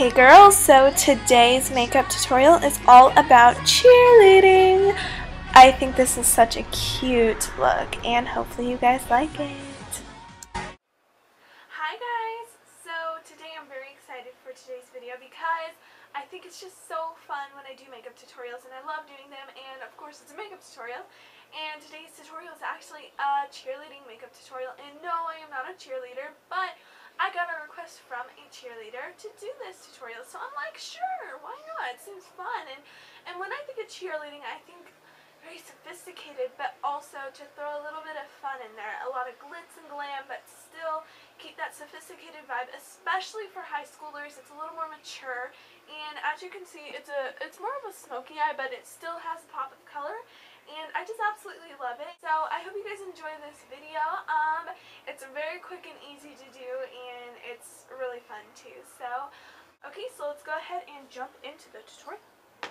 Hey girls, so today's makeup tutorial is all about cheerleading. I think this is such a cute look and hopefully you guys like it. Hi guys, so today I'm very excited for today's video because I think it's just so fun when I do makeup tutorials and I love doing them, and of course it's a makeup tutorial. And today's tutorial is actually a cheerleading makeup tutorial, and no, I am not a cheerleader, but I got a request from a cheerleader to do this tutorial, so I'm like, sure, why not? It seems fun. And when I think of cheerleading, I think very sophisticated, but also to throw a little bit of fun in there. A lot of glitz and glam, but still keep that sophisticated vibe, especially for high schoolers. It's a little more mature, and as you can see, it's more of a smoky eye, but it still has a pop of color. And I just absolutely love it. So I hope you guys enjoy this video. It's very quick and easy to do, and it's really fun too. So, okay, so let's go ahead and jump into the tutorial.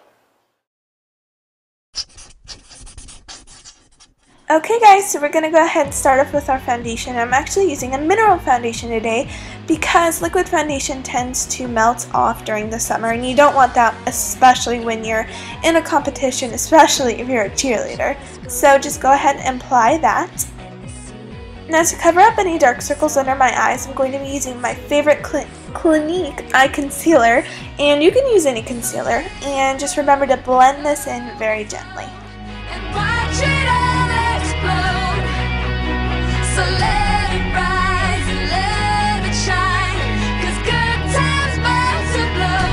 Okay guys, so we're going to go ahead and start off with our foundation. I'm actually using a mineral foundation today because liquid foundation tends to melt off during the summer, and you don't want that, especially when you're in a competition, especially if you're a cheerleader. So just go ahead and apply that. Now to cover up any dark circles under my eyes, I'm going to be using my favorite Clinique eye concealer, and you can use any concealer, and just remember to blend this in very gently. So let it rise and let it shine, 'cause good times bound to blow.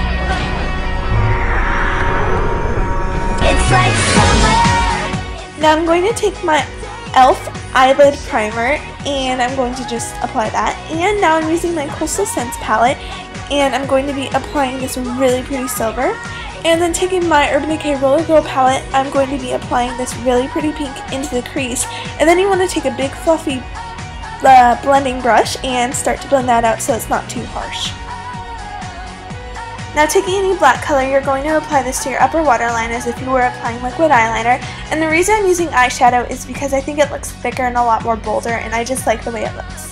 It's like summer. Now I'm going to take my e.l.f. eyelid primer and I'm going to just apply that. And now I'm using my Coastal Scents palette and I'm going to be applying this really pretty silver. And then taking my Urban Decay Roller Girl palette, I'm going to be applying this really pretty pink into the crease. And then you want to take a big fluffy blending brush and start to blend that out so it's not too harsh. Now taking any black color, you're going to apply this to your upper waterline as if you were applying liquid eyeliner. And the reason I'm using eyeshadow is because I think it looks thicker and a lot more bolder, and I just like the way it looks.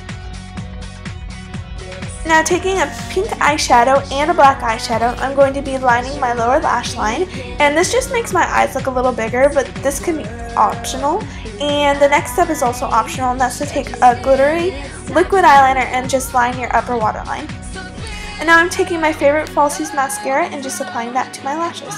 Now taking a pink eyeshadow and a black eyeshadow, I'm going to be lining my lower lash line, and this just makes my eyes look a little bigger, but this can be optional. And the next step is also optional, and that's to take a glittery liquid eyeliner and just line your upper waterline. And now I'm taking my favorite Falsies mascara and just applying that to my lashes.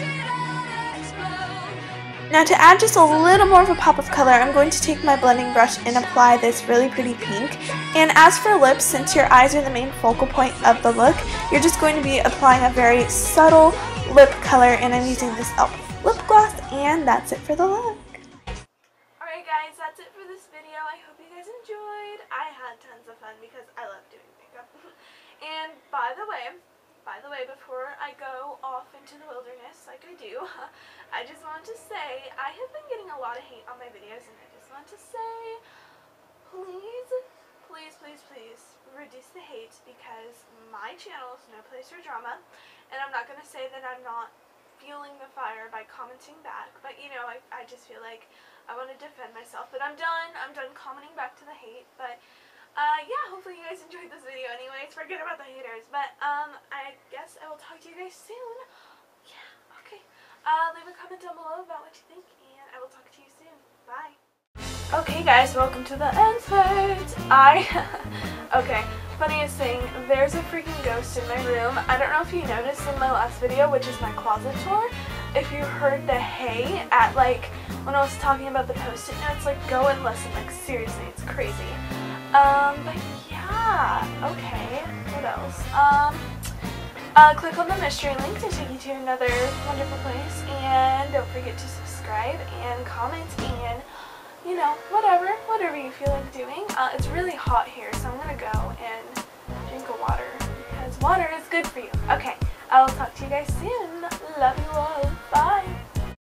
Now to add just a little more of a pop of color, I'm going to take my blending brush and apply this really pretty pink. And as for lips, since your eyes are the main focal point of the look, you're just going to be applying a very subtle lip color, and I'm using this e.l.f. lip gloss, and that's it for the look. Alright guys, that's it for this video. I hope you guys enjoyed. I had tons of fun because I love doing makeup. And by the way, before I go off into the wilderness like I do, I just want to say I have been getting a lot of hate on my videos, and I just want to say, please reduce the hate, because my channel is no place for drama, and I'm not going to say that I'm not fueling the fire by commenting back, but you know, I just feel like I want to defend myself, but I'm done commenting back to the hate. But yeah, hopefully you guys enjoyed this video anyways. Forget about the haters. But I guess I will talk to you guys soon. Yeah, okay. Leave a comment down below about what you think, and I will talk to you soon. Bye. Okay guys, welcome to the end part. Okay, funniest thing, there's a freaking ghost in my room. I don't know if you noticed in my last video, which is my closet tour, if you heard the hey at when I was talking about the post-it notes, go and listen, seriously, it's crazy. But yeah, okay, what else? Click on the mystery link to take you to another wonderful place, and don't forget to subscribe and comment and, you know, whatever you feel like doing. It's really hot here, so I'm gonna go and drink a water, because water is good for you. Okay, I will talk to you guys soon. Love you all.